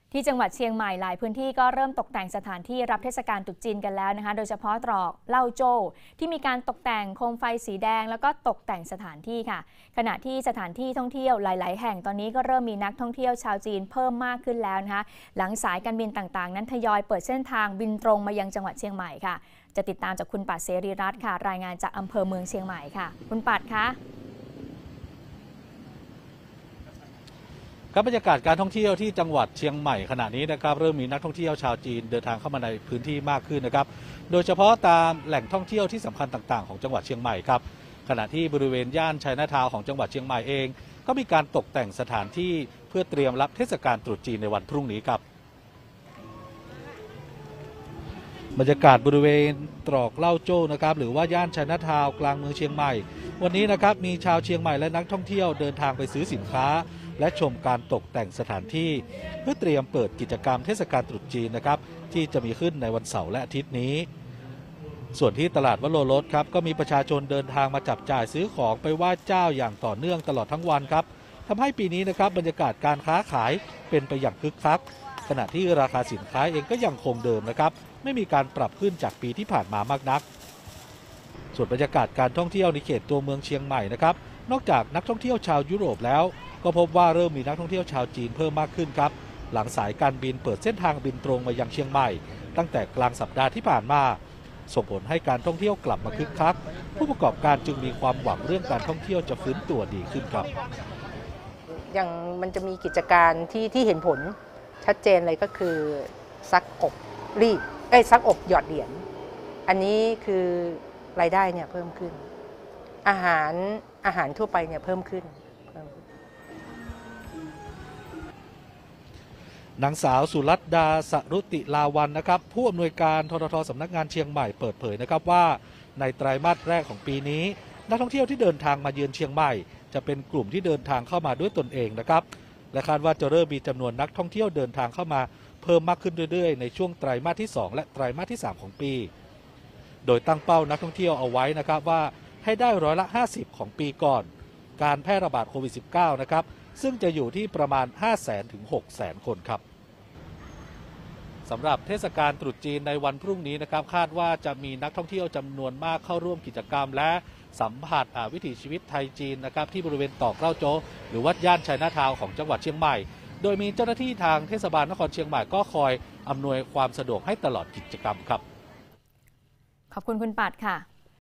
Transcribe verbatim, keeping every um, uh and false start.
ที่จังหวัดเชียงใหม่หลายพื้นที่ก็เริ่มตกแต่งสถานที่รับเทศกาลตรุษจีนกันแล้วนะคะโดยเฉพาะตรอกเล่าโจ้ที่มีการตกแต่งโคมไฟสีแดงแล้วก็ตกแต่งสถานที่ค่ะขณะที่สถานที่ท่องเที่ยวหลายๆแห่งตอนนี้ก็เริ่มมีนักท่องเที่ยวชาวจีนเพิ่มมากขึ้นแล้วนะคะหลังสายการบินต่างๆนั้นทยอยเปิดเส้นทางบินตรงมายังจังหวัดเชียงใหม่ค่ะจะติดตามจากคุณปัดเสรีรัตน์ค่ะรายงานจากอำเภอเมืองเชียงใหม่ค่ะคุณปัดคะครับบรรยากาศการท่องเที่ยวที่จังหวัดเชียงใหม่ขณะนี้นะครับเริ่มมีนักท่องเที่ยวชาวจีนเดินทางเข้ามาในพื้นที่มากขึ้นนะครับโดยเฉพาะตามแหล่งท่องเที่ยวที่สำคัญต่างๆของจังหวัดเชียงใหม่ครับขณะที่บริเวณย่านไชน่าทาวน์ของจังหวัดเชียงใหม่เองก็มีการตกแต่งสถานที่เพื่อเตรียมรับเทศกาลตรุษจีนในวันพรุ่งนี้ครับบรรยากาศบริเวณตรอกเล่าโจ้นะครับหรือว่าย่านไชน่าทาวน์กลางเมืองเชียงใหม่วันนี้นะครับมีชาวเชียงใหม่และนักท่องเที่ยวเดินทางไปซื้อสินค้าและชมการตกแต่งสถานที่เพื่อเตรียมเปิดกิจกรรมเทศกาลตรุษจีนนะครับที่จะมีขึ้นในวันเสาร์และอาทิตย์นี้ส่วนที่ตลาดวโรรสครับก็มีประชาชนเดินทางมาจับจ่ายซื้อของไปไหว้เจ้าอย่างต่อเนื่องตลอดทั้งวันครับทำให้ปีนี้นะครับบรรยากาศการค้าขายเป็นไปอย่างคึกคักขณะที่ราคาสินค้าเองก็ยังคงเดิมนะครับไม่มีการปรับขึ้นจากปีที่ผ่านมามากนักส่วนบรรยากาศการท่องเที่ยวในเขตตัวเมืองเชียงใหม่นะครับนอกจากนักท่องเที่ยวชาวยุโรปแล้วก็พบว่าเริ่มมีนักท่องเที่ยวชาวจีนเพิ่มมากขึ้นครับหลังสายการบินเปิดเส้นทางบินตรงมายังเชียงใหม่ตั้งแต่กลางสัปดาห์ที่ผ่านมาส่งผลให้การท่องเที่ยวกลับมาคึกคักผู้ประกอบการจึงมีความหวังเรื่องการท่องเที่ยวจะฟื้นตัวดีขึ้นครับอย่างมันจะมีกิจการที่ที่เห็นผลชัดเจนเลยก็คือซักอบรีดเอ้ยซักอบหยอดเหรียญอันนี้คือรายได้เนี่ยเพิ่มขึ้นอาหารอาหารทั่วไปเนี่ยเพิ่มขึ้นนางสาวสุรัตดาสรุติลาวันนะครับผู้อำนวยการทททสำนักงานเชียงใหม่เปิดเผยนะครับว่าในไตรมาสแรกของปีนี้นักท่องเที่ยวที่เดินทางมาเยือนเชียงใหม่จะเป็นกลุ่มที่เดินทางเข้ามาด้วยตนเองนะครับและคาดว่าจะเริ่มมีจำนวนนักท่องเที่ยวเดินทางเข้ามาเพิ่มมากขึ้นเรื่อยๆในช่วงไตรมาสที่สองและไตรมาสที่สามของปีโดยตั้งเป้านักท่องเที่ยวเอาไว้นะครับว่าให้ได้ร้อยละห้าสิบของปีก่อนการแพร่ระบาดโควิด สิบเก้า นะครับซึ่งจะอยู่ที่ประมาณ ห้าแสน ถึง หกแสน คนครับสำหรับเทศกาลตรุษจีนในวันพรุ่งนี้นะครับคาดว่าจะมีนักท่องเที่ยวจำนวนมากเข้าร่วมกิจกรรมและสัมผัสวิถีชีวิตไทยจีนนะครับที่บริเวณตอกเล่าโจ้หรือว่าย่านไชน่าทาวน์ของจังหวัดเชียงใหม่โดยมีเจ้าหน้าที่ทางเทศบาลนครเชียงใหม่ก็คอยอำนวยความสะดวกให้ตลอดกิจกรรมครับขอบคุณคุณปัดค่ะ